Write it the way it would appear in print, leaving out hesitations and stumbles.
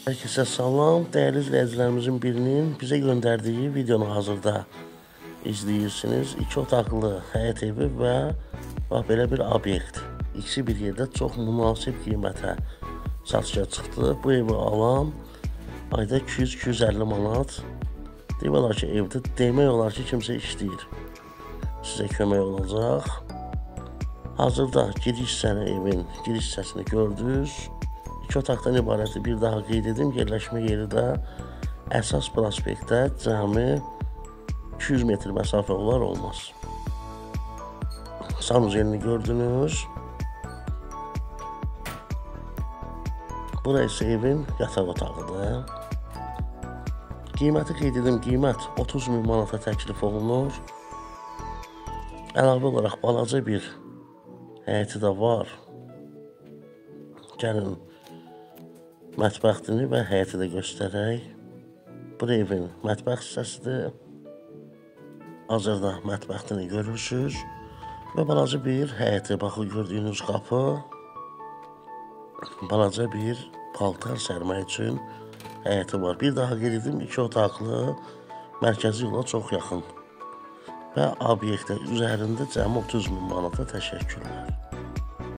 Herkese salam, değerli izləyicilərimizin birinin bizə göndərdiyi videonu hazırda izləyirsiniz. 2 otaqlı həyət evi və bax belə bir obyekt. İkisi bir yerdə çox münasib qiymətə satışa çıxdı. Bu evi alan ayda 200-250 manat. Demələr ki, evdə demək olar ki, kimsə işləyir. Sizə kömək olacaq. Hazırda giriş hissəni, evin giriş hissəsini gördünüz. 2 otaqdan ibarətdir. Bir daha qeyd edim, yerləşmə yeri də əsas prospektdə cəmi 200 metr məsafə olar olmaz. Sanuzelini gördünüz. Burası evin yataq otağıdır. Qiyməti qeyd edim, qiymət 30.000 manata təklif olunur. Əlavə olaraq balaca bir həyəti də var. Gəlin mətbəxini və həyəti də göstərək. Bu evin mətbəx hissəsidir. Hazırda mətbəxini görürsünüz. Və balaca bir həyəti, baxın gördüyünüz qapı. Balaca bir paltar sərmək üçün həyəti var. Bir daha qeyd edim, 2 otaqlı, mərkəzi yola çox yaxın. Və obyektə üzərində cəmi 30.000 manata təşəkkürlər.